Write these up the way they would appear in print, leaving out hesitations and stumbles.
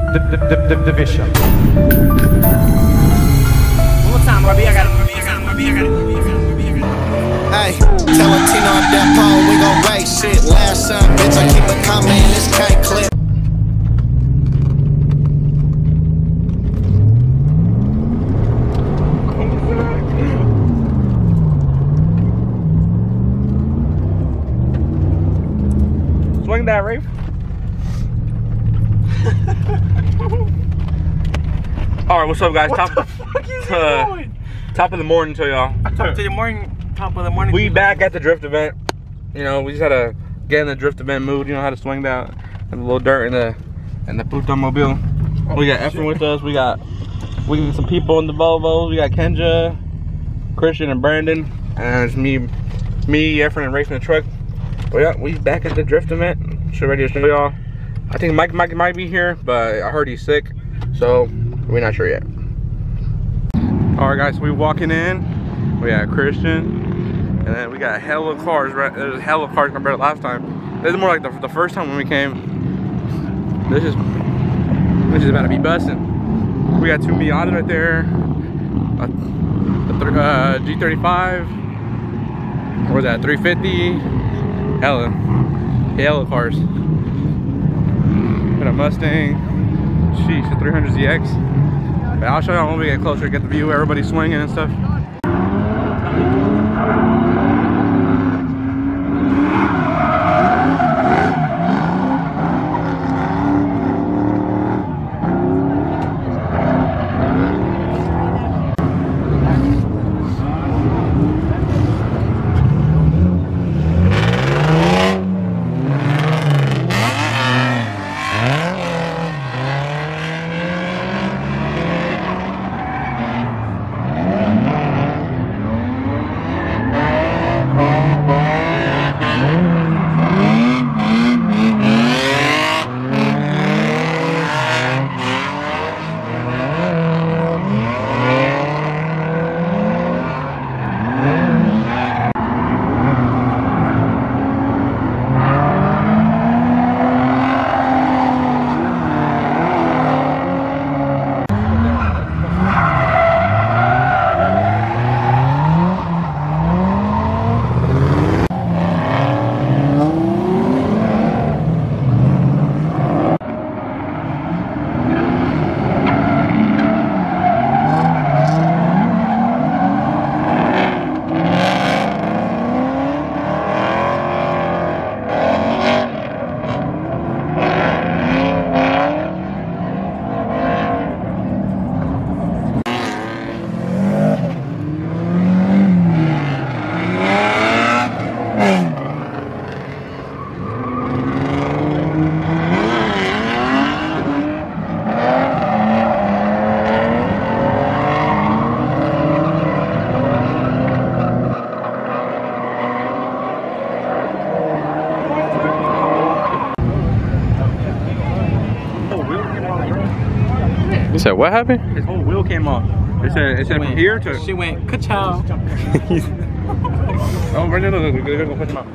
Division. One more time, Robbie. I got it. Hey, tell Latino at that pole, we gon' race shit. Last son, bitch, I keep it coming, this can't clip. Swing that, Rafe. All right, what's up, guys? Top of the morning to y'all. Top of the morning. We back at the drift event. You know, we just had to get in the drift event mood. You know how to swing that and a little dirt in the Puto Mobile. We got Efren with us. We got some people in the Volvos. We got Kenja, Christian, and Brandon, and it's me, Efren, and Rafe in the truck. But yeah, we back at the drift event. Ready to show y'all. I think Mike might be here, but I heard he's sick, so we're not sure yet. All right, guys, we walking in. We got Christian, and then we got hella cars. Right, there's hella cars compared to last time. This is more like the first time when we came. This is about to be busting. We got two Miatas right there. A G35. What was that? 350. Hella cars. Got a Mustang. Sheesh, the 300ZX. But I'll show y'all when we get closer, get the view, everybody swinging and stuff. You said what happened? His whole wheel came off. It said from here to. She went ka-chow. Oh, Brandon, look, we're gonna go put him out.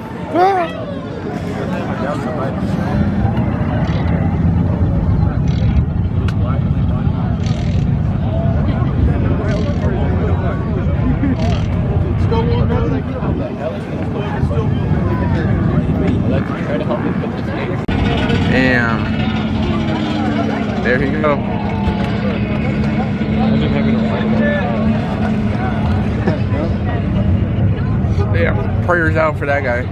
Damn. There you go. Damn, prayers out for that guy.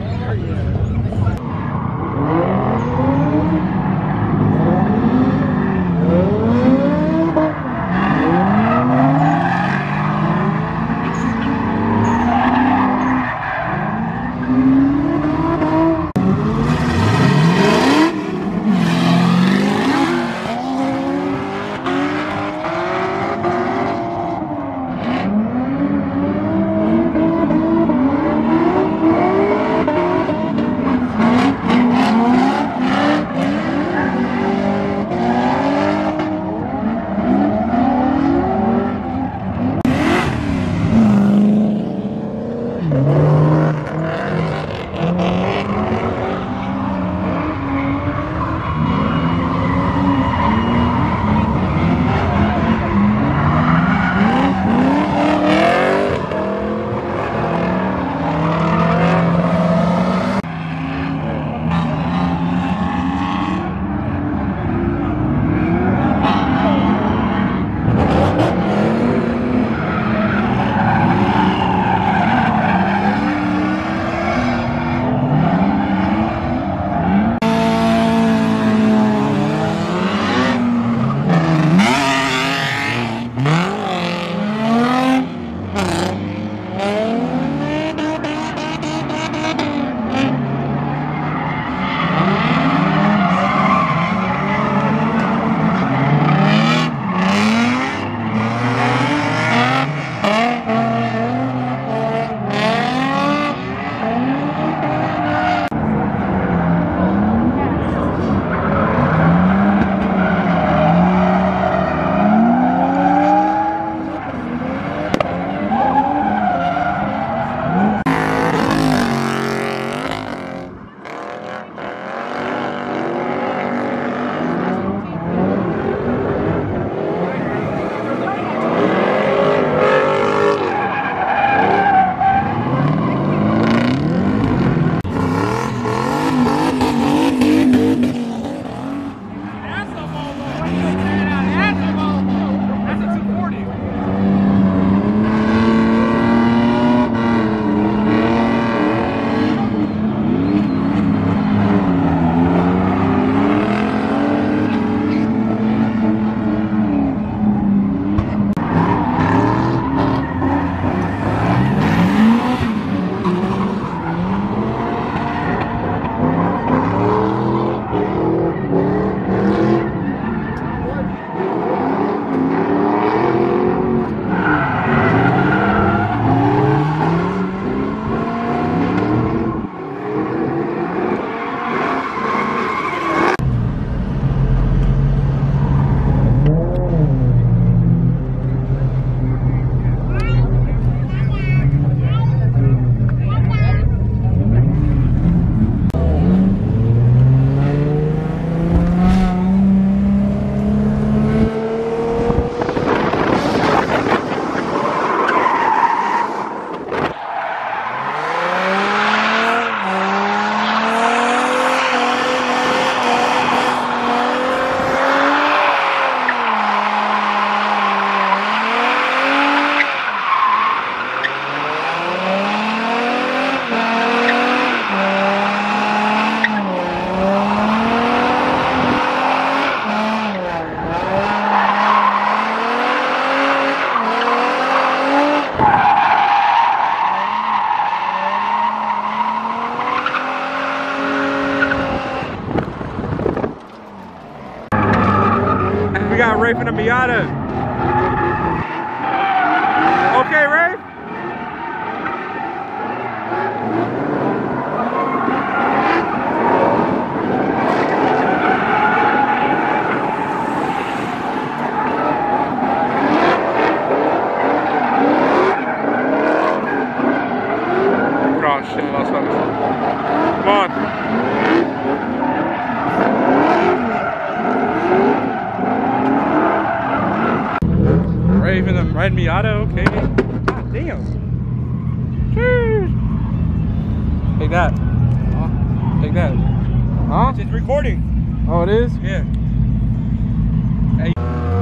Ray from the Miata. Okay, Ray? Oh shit, I lost focus. Come on. Raven, I'm riding Miata, okay. God damn. Cheers. Take that. Take that. Huh? It's recording. Oh, it is? Yeah. Hey.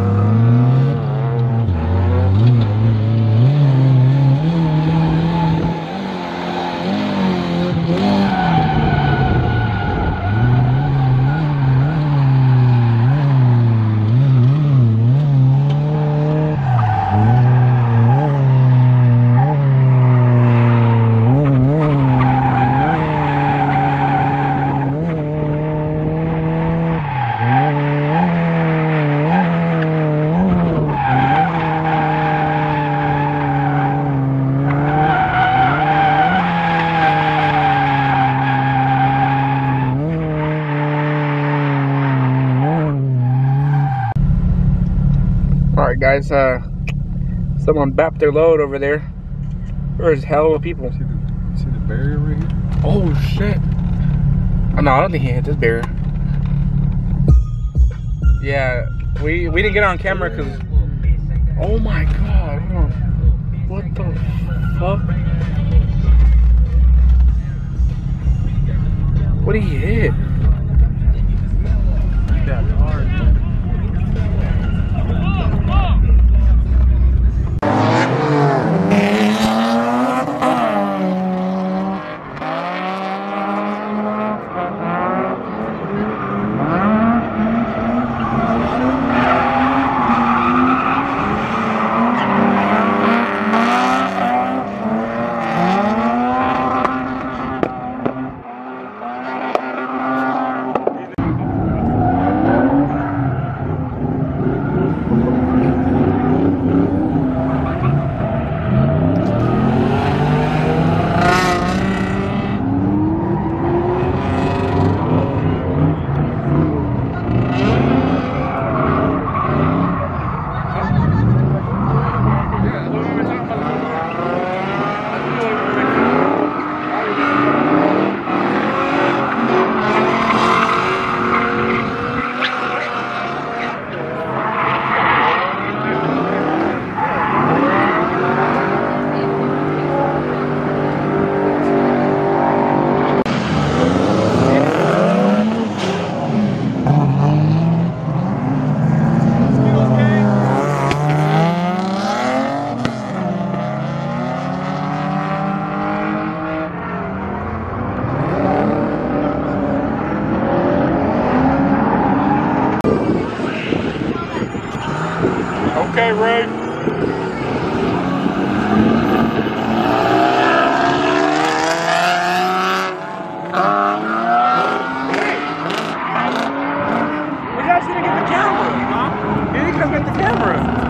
Alright guys, someone bapped their load over there. There's hell of people. See the barrier right here? Oh shit. Oh, no, I don't think he hit this barrier. Yeah, we didn't get on camera because, oh my god, hold on. What the fuck? What did he hit? Yeah, hard. Okay, Ray. You guys didn't get the camera, huh? You didn't come get the camera.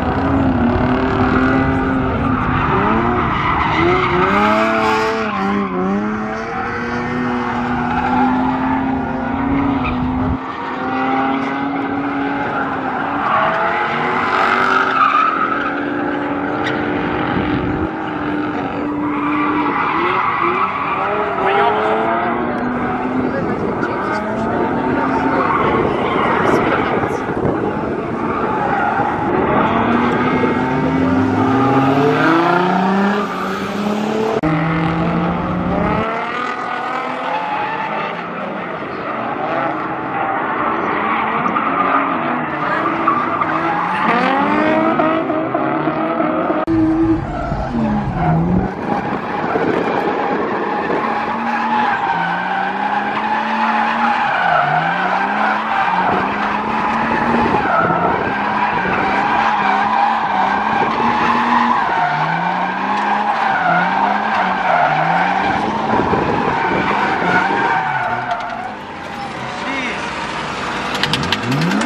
Jeez.